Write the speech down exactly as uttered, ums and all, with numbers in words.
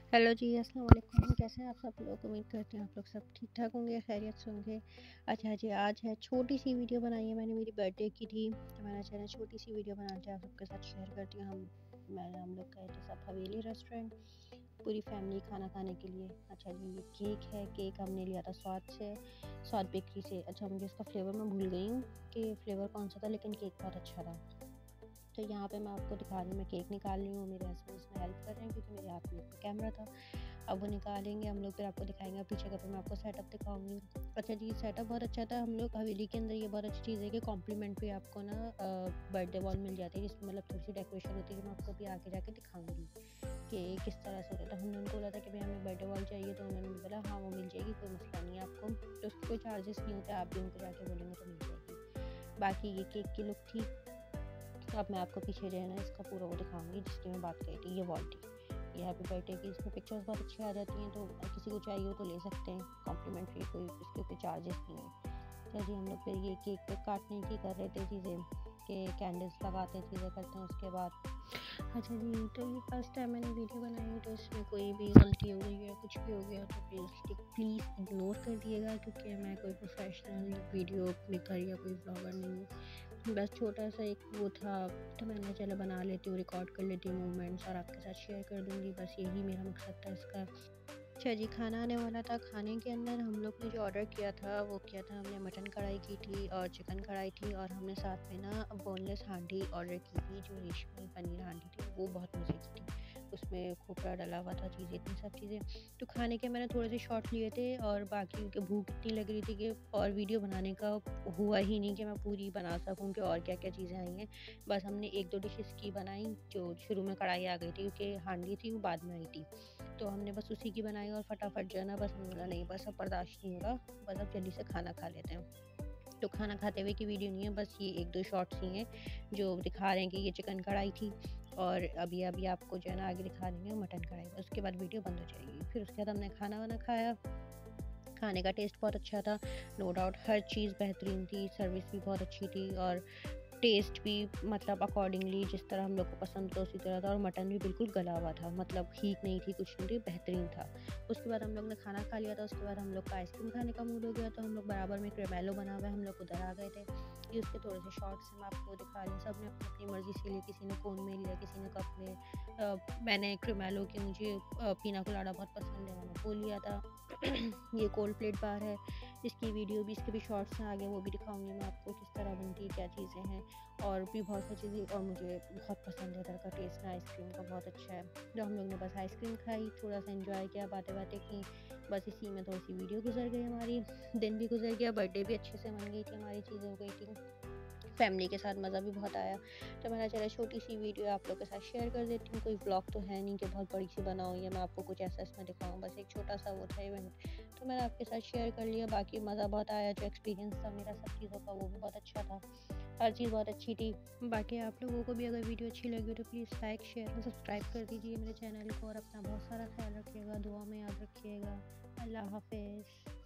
Hello जी, अस्सलाम वालेकुम। कैसे हैं आप सब लोग? उम्मीद करते हैं आप लोग सब ठीक ठाक होंगे, खैरियत से होंगे। अच्छा जी, आज है छोटी सी वीडियो बनाई है मैंने, मेरी बर्थडे की थी, तो मैंने चला छोटी सी वीडियो बना के आप सबके साथ शेयर करती हूँ। हम मैं हम लोग गए थे सब हवेली रेस्टोरेंट, पूरी फैमिली खाना खाने के लिए। अच्छा जी, ये केक है, केक हमने लिया था स्वाद से, स्वाद बेकरी से। अच्छा, मुझे इसका फ्लेवर मैं भूल गई हूँ कि फ्लेवर कौन सा था, लेकिन केक बहुत अच्छा था। तो यहाँ पे मैं आपको दिखा रही हूँ, मैं केक निकाल रही हूँ, मेरे हस्बैंड इसमें हेल्प कर रहे हैं क्योंकि मेरे हाथ में कैमरा था। अब वो निकालेंगे हम लोग, फिर आपको दिखाएंगे। पीछे का फिर मैं आपको सेटअप दिखाऊंगी। अच्छा जी, सेटअप बहुत अच्छा था। हम लोग हवेली के अंदर, ये बहुत अच्छी चीज़ है कि कॉम्प्लीमेंट्री आपको ना बर्थडे बॉल मिल जाती है, जिसमें मतलब थोड़ी सी डेकोरेशन होती है, जो मैं आपको भी आगे जाके दिखाऊंगी कि किस तरह से होता है। हमने उनको बोला था कि भाई हमें बर्थडे बॉल चाहिए, तो उन्होंने बोला हाँ वो मिल जाएगी, कोई मसला नहीं है आपको, तो उसके कोई चार्जेस नहीं होते, आप भी उनको जाके बोलेंगे तो मिल जाएगी। बाकी ये केक की लुक थी। तो अब मैं आपको पीछे जो है ना इसका पूरा वो दिखाऊंगी जिसकी मैं बात करी थी। ये वॉल थी, ये हैप्पी बर्थडे की, इसमें पिक्चर्स बहुत अच्छी आ जाती हैं, तो किसी को चाहिए हो तो ले सकते हैं कॉम्प्लीमेंट्री, कोई इसके ऊपर चार्जेस नहीं है। चलिए, हम लोग फिर ये केक पे काटने की कर रहे थे चीज़ें, कि कैंडल्स लगाते हैं, चीज़ें करते हैं उसके बाद। अच्छा जी, तो ये फर्स्ट टाइम मैंने वीडियो बनाई है, तो इसमें कोई भी गलती हो गई है, कुछ भी हो गया तो प्लीज़ प्लीज़ इग्नोर कर दिएगा, क्योंकि मैं कोई प्रोफेशनल वीडियो मेकर या कोई ब्लॉगर नहीं हूँ। बस छोटा सा एक वो था, तो मैंने चलो बना लेती हूँ, रिकॉर्ड कर लेती हूँ मूवमेंट्स और आपके साथ शेयर कर दूँगी, बस यही मेरा मकसद था इसका। अच्छा जी, खाना आने वाला था। खाने के अंदर हम लोग ने जो ऑर्डर किया था वो किया था, हमने मटन कढ़ाई की थी और चिकन कढ़ाई थी, और हमने साथ में ना बोनलेस हांडी ऑर्डर की थी, जो रेशमी पनीर हांडी थी, वो बहुत मज़े की थी। उसमें खोपरा डला हुआ था, चीज़ें, इतनी सब चीज़ें। तो खाने के मैंने थोड़े से शॉट लिए थे, और बाकी क्योंकि भूख इतनी लग रही थी कि और वीडियो बनाने का हुआ ही नहीं कि मैं पूरी बना सकूँ कि और क्या क्या चीज़ें आई हैं। बस हमने एक दो डिशेस की बनाई, जो शुरू में कढ़ाई आ गई थी क्योंकि हांडी थी वो बाद में आई थी, तो हमने बस उसी की बनाई और फटाफट जो है ना, बस हमने बोला नहीं बस अब बर्दाश्त नहीं होगा, बस अब जल्दी से खाना खा लेते हैं। तो खाना खाते हुए की वीडियो नहीं है, बस ये एक दो शॉट्स ही हैं जो दिखा रहे हैं कि ये चिकन कढ़ाई थी, और अभी अभी आपको जो है ना आगे दिखा देंगे मटन कढ़ाई, उसके बाद वीडियो बंद हो जाएगी। फिर उसके बाद हमने खाना वाना खाया। खाने का टेस्ट बहुत अच्छा था, नो डाउट, हर चीज़ बेहतरीन थी, सर्विस भी बहुत अच्छी थी, और टेस्ट भी मतलब अकॉर्डिंगली जिस तरह हम लोग को पसंद था उसी तरह था, और मटन भी बिल्कुल गला हुआ था, मतलब हीट नहीं थी, कुछ नहीं थी, बेहतरीन था। उसके बाद हम लोग ने खाना खा लिया था, उसके बाद हम लोग का आइसक्रीम खाने का मूड हो गया, तो हम लोग बराबर में क्रेमेलो बना हुआ है, हम लोग उधर आ गए थे। ये उसके थोड़े से शॉर्ट्स मैं आपको दिखा रही हूँ। सब ने अपनी अपनी मर्ज़ी से लिए, किसी ने कोन में लिया, किसी ने कप में। अ, मैंने क्रेमेलो की, मुझे अ, पीना कोलाडा बहुत पसंद है, मैंने वो लिया था। ये कोल्ड प्लेट बार है, इसकी वीडियो भी, इसके भी शॉर्ट्स हैं आगे, वो भी दिखाऊंगी मैं आपको किस तरह बनती है, क्या चीज़ें हैं, और भी बहुत सी चीज़ें। और मुझे बहुत पसंद है, इधर का टेस्ट ना आइसक्रीम का बहुत अच्छा है। तो हम लोग ने बस आइसक्रीम खाई, थोड़ा सा एंजॉय किया, बातें बातें की, बस इसी में थोड़ी सी वीडियो गुजर गई हमारी, दिन भी गुजर गया, बर्थडे भी अच्छे से मन गई थी हमारी, चीज़ें हो गई थी, फैमिली के साथ मज़ा भी बहुत आया। तो मैंने चला छोटी सी वीडियो आप लोग के साथ शेयर कर देती हूँ। कोई ब्लॉग तो है नहीं कि बहुत बड़ी सी बनाऊँ या मैं आपको कुछ ऐसा इसमें दिखाऊँ, बस एक छोटा सा वो था इवेंट, तो मैंने आपके साथ शेयर कर लिया। बाकी मज़ा बहुत आया, जो एक्सपीरियंस था मेरा सब चीज़ों का वो भी बहुत अच्छा था, हर चीज़ बहुत अच्छी थी। बाकी आप लोगों को भी अगर वीडियो अच्छी लगी तो प्लीज़ लाइक शेयर और सब्सक्राइब कर दीजिए मेरे चैनल को, और अपना बहुत सारा ख्याल रखिएगा, दुआ में याद रखिएगा। अल्लाह हाफिज़।